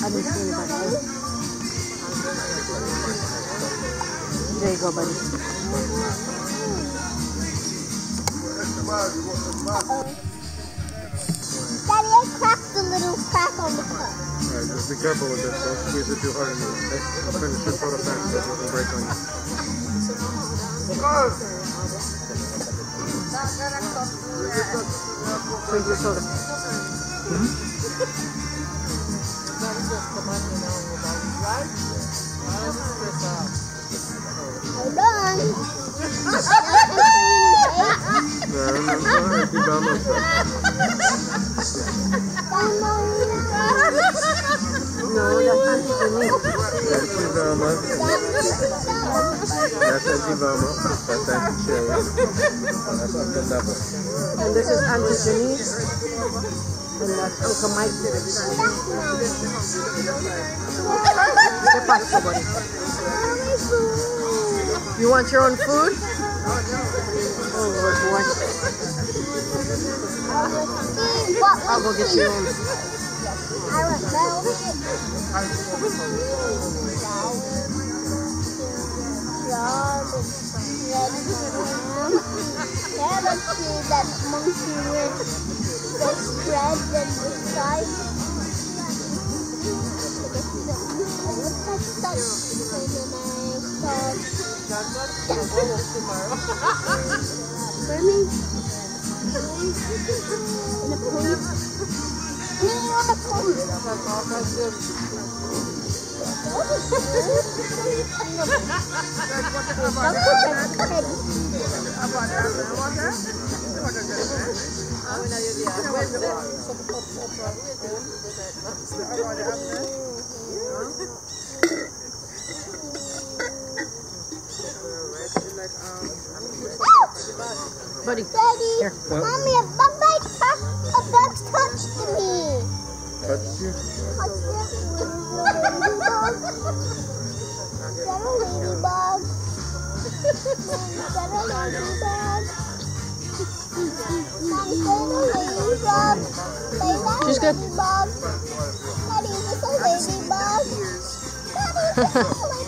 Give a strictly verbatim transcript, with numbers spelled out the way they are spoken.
didn't see anybody. There you go, buddy. Daddy, I cracked the little crack on the cup. Alright, just be careful with this. Don't squeeze it too hard in there, okay? I'll finish your soda fast so it doesn't break on you. Drink your soda. Mm-hmm. Hold on. No, that's Auntie Denise. That's Auntie Velma. That's Auntie Sherry. That's Uncle Neville. And this is Auntie Denise. And that's Uncle Mike. ¿Qué pasa, buddy? You want your own food? Oh, Lord, boy. I'll go get your own. I want milk. Yeah, let's see that monkey with the spread and the side. For me, in a pony. On a pony. Buddy, Daddy, here. Mommy, a bug bite, a bug touched me. Touched you? Touched me. Is that a ladybug? Is that a ladybug? Mom, is that a ladybug? Is that a She's good. ladybug? Daddy, is this a ladybug? Daddy, is this a ladybug?